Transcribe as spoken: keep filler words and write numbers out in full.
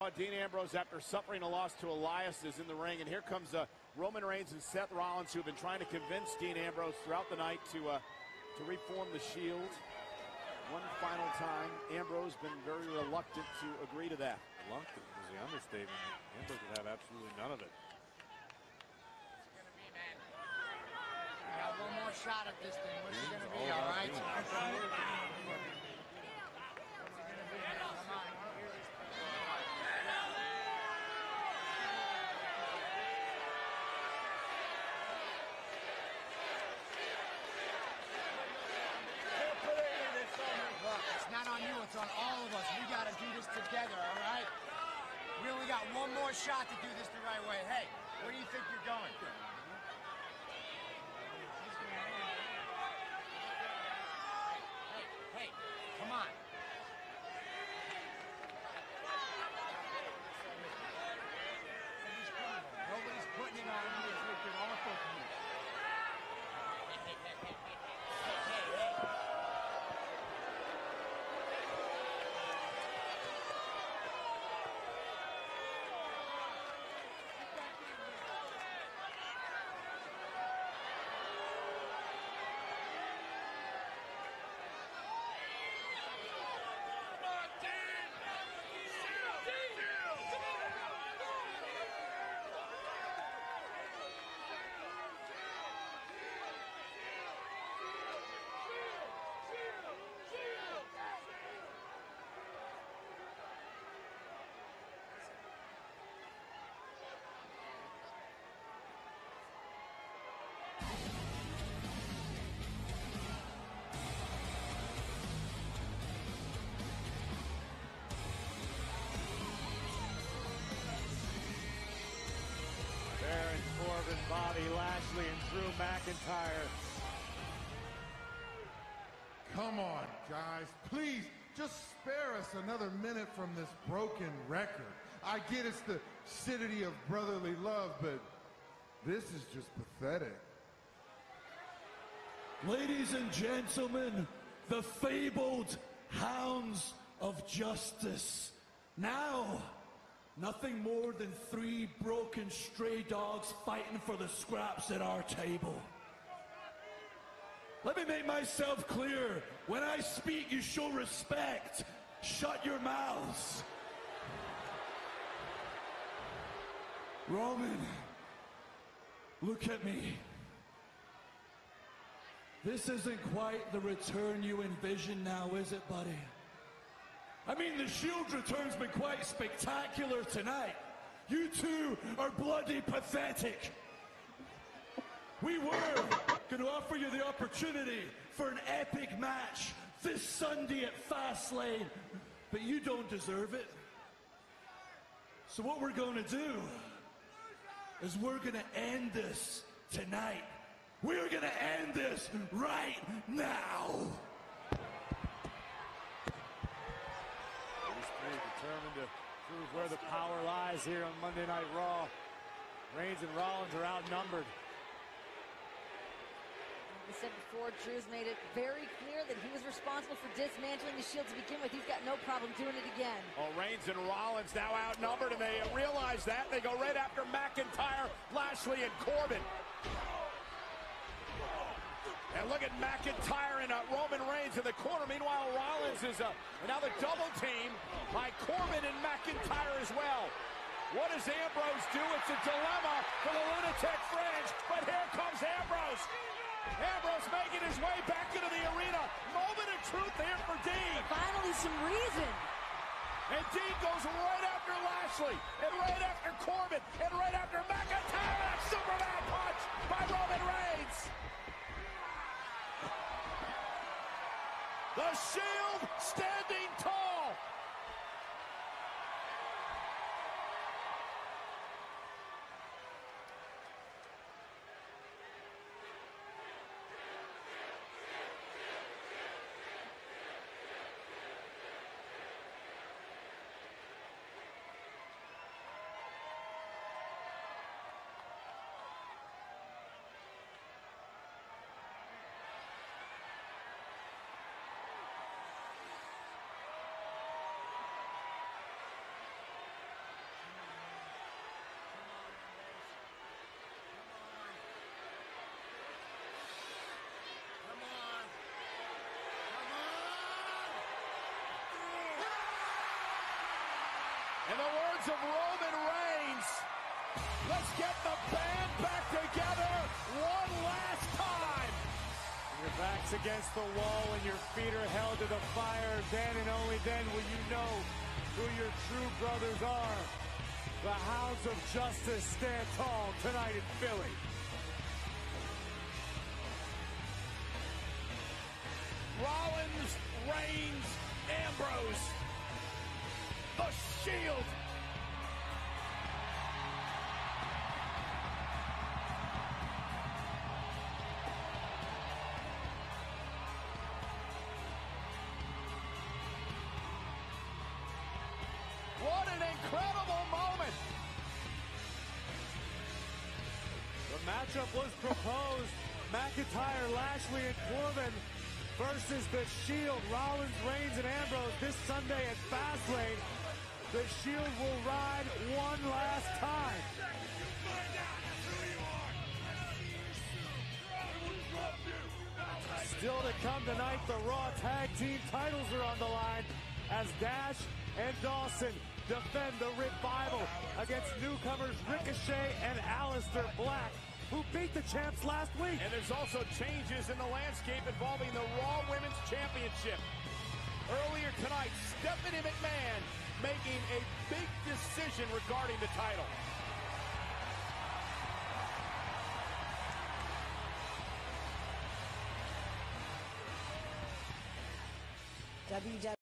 saw Dean Ambrose after suffering a loss to Elias is in the ring, and here comes uh, Roman Reigns and Seth Rollins, who have been trying to convince Dean Ambrose throughout the night to uh, to reform the Shield. One final time, Ambrose been very reluctant to agree to that. Reluctant is the understatement. Ambrose would have absolutely none of it. We got one more shot at this thing. What's it going to be, all right? What's it going to be? Come on. Look, it's not on you, it's on all of us. We got to do this together, all right? We only got one more shot to do this the right way. Hey, where do you think you're going? Hey, hey, come on. Nobody's putting it on you. It's looking awful for you. Hey, hey, hey, hey, hey, hey, hey, hey. Baron Corbin, Bobby Lashley, and Drew McIntyre. Come on, guys. Please, just spare us another minute from this broken record. I get it's the city of brotherly love, but this is just pathetic. Ladies and gentlemen, the fabled Hounds of Justice. Now, nothing more than three broken stray dogs fighting for the scraps at our table. Let me make myself clear. When I speak, you show respect. Shut your mouths. Roman, look at me. This isn't quite the return you envision now, is it, buddy? I mean, the Shield's return's been quite spectacular tonight. You two are bloody pathetic. We were going to offer you the opportunity for an epic match this Sunday at Fastlane, but you don't deserve it. So what we're going to do is we're going to end this tonight. We're going to end this right now. These three determined to prove where the power lies here on Monday Night Raw. Reigns and Rollins are outnumbered. We said before, Drew's made it very clear that he was responsible for dismantling the Shield to begin with. He's got no problem doing it again. Oh, Reigns and Rollins now outnumbered, and they realize that. They go right after McIntyre, Lashley, and Corbin. And look at McIntyre and uh, Roman Reigns in the corner. Meanwhile, Rollins is uh, now the double team by Corbin and McIntyre as well. What does Ambrose do? It's a dilemma for the Lunatic Fringe, but here comes Ambrose. Ambrose making his way back into the arena. Moment of truth here for Dean. Finally some reason. And Dean goes right after Lashley, and right after Corbin, and right after McIntyre. A Superman punch by Roman Reigns. The Shield standing tall. In the words of Roman Reigns, let's get the band back together one last time. Your back's against the wall and your feet are held to the fire. Then and only then will you know who your true brothers are. The Hounds of Justice stand tall tonight in Philly. Rollins, Reigns, Ambrose. The Shield. What an incredible moment. The matchup was proposed. McIntyre, Lashley, and Corbin versus the Shield, Rollins, Reigns, and Ambrose this Sunday at Fastlane. The Shield will ride one last time. Still to come tonight, the Raw Tag Team titles are on the line as Dash and Dawson defend the Revival against newcomers Ricochet and Aleister Black, who beat the champs last week. And there's also changes in the landscape involving the Raw Women's Championship. Earlier tonight, Stephanie McMahon making a big decision regarding the title. W W E